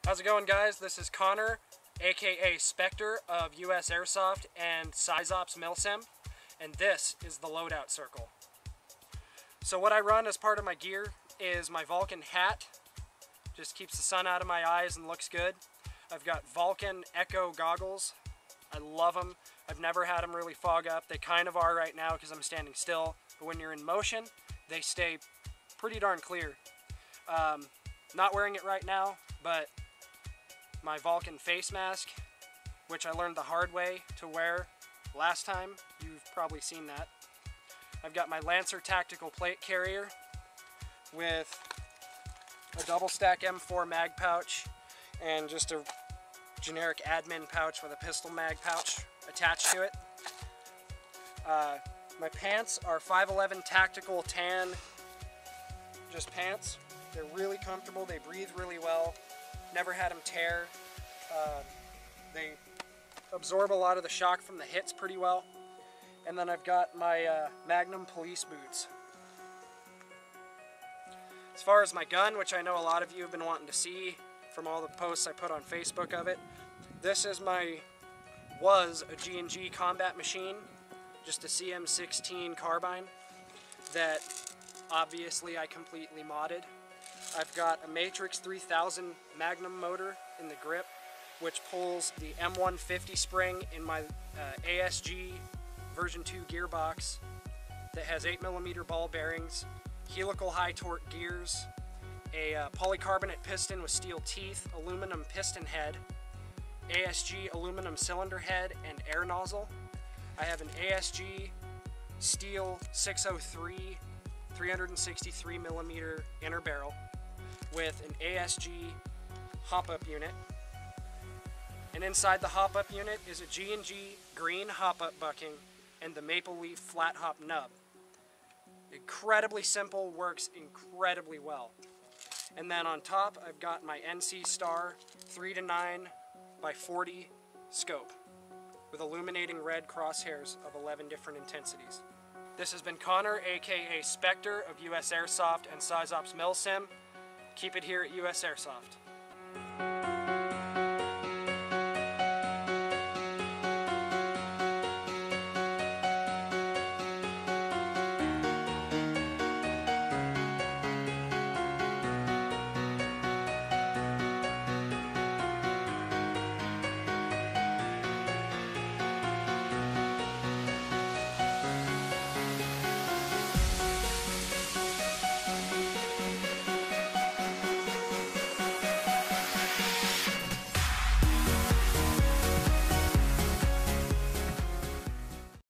How's it going, guys? This is Connor, aka Spectre of USAirsoft and SizeOps Milsim, and this is the Loadout Circle. So what I run as part of my gear is my Vulcan hat. Just keeps the sun out of my eyes and looks good. I've got Vulcan Echo goggles. I love them. I've never had them really fog up. They kind of are right now because I'm standing still, but when you're in motion, they stay pretty darn clear. Not wearing it right now, but my Vulcan face mask, which I learned the hard way to wear last time. You've probably seen that. I've got my Lancer tactical plate carrier with a double stack M4 mag pouch and just a generic admin pouch with a pistol mag pouch attached to it. My pants are 511 tactical tan, just pants. They're really comfortable, they breathe really well. Never had them tear. They absorb a lot of the shock from the hits pretty well. And then I've got my Magnum police boots. As far as my gun, which I know a lot of you have been wanting to see from all the posts I put on Facebook of it, this is was a G&G combat machine, just a CM16 carbine that obviously I completely modded. I've got a Matrix 3000 Magnum motor in the grip, which pulls the M150 spring in my ASG version 2 gearbox that has 8mm ball bearings, helical high torque gears, a polycarbonate piston with steel teeth, aluminum piston head, ASG aluminum cylinder head and air nozzle. I have an ASG steel 603 363mm inner barrel with an ASG hop-up unit. And inside the hop-up unit is a G&G green hop-up bucking and the Maple Leaf flat hop nub. Incredibly simple, works incredibly well. And then on top I've got my NC Star 3-9x40 scope with illuminating red crosshairs of 11 different intensities. This has been Connor, aka Spectre of USAirsoft and SizeOps Milsim. Keep it here at USAirsoft.